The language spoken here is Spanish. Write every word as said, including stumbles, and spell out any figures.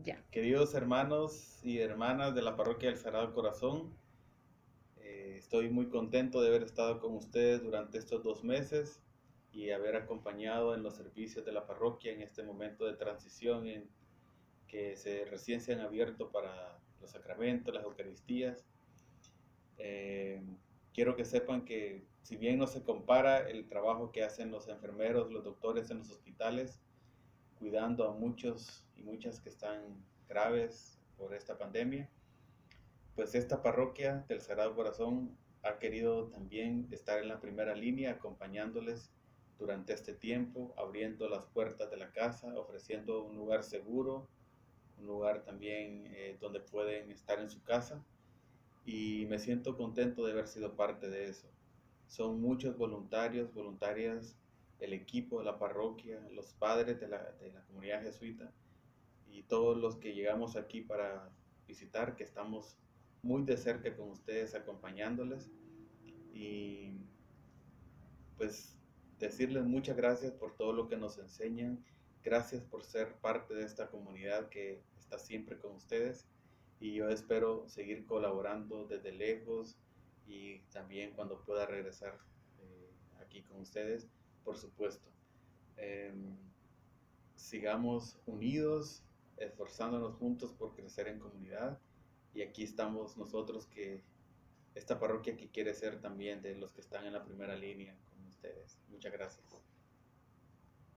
Ya. Queridos hermanos y hermanas de la Parroquia del Sagrado Corazón, eh, estoy muy contento de haber estado con ustedes durante estos dos meses y haber acompañado en los servicios de la parroquia en este momento de transición en que se recién se han abierto para los sacramentos, las Eucaristías. Eh, Quiero que sepan que si bien no se compara el trabajo que hacen los enfermeros, los doctores en los hospitales, cuidando a muchos y muchas que están graves por esta pandemia, pues esta parroquia del Sagrado Corazón ha querido también estar en la primera línea acompañándoles durante este tiempo, abriendo las puertas de la casa, ofreciendo un lugar seguro, un lugar también eh, donde pueden estar en su casa, y me siento contento de haber sido parte de eso. Son muchos voluntarios, voluntarias, el equipo de la parroquia, los padres de la, de la comunidad jesuita y todos los que llegamos aquí para visitar, que estamos muy de cerca con ustedes acompañándoles, y pues decirles muchas gracias por todo lo que nos enseñan, gracias por ser parte de esta comunidad que está siempre con ustedes, y yo espero seguir colaborando desde lejos y también cuando pueda regresar eh, aquí con ustedes, por supuesto. Eh, Sigamos unidos, esforzándonos juntos por crecer en comunidad, y aquí estamos nosotros, que esta parroquia que quiere ser también de los que están en la primera línea con ustedes. Muchas gracias.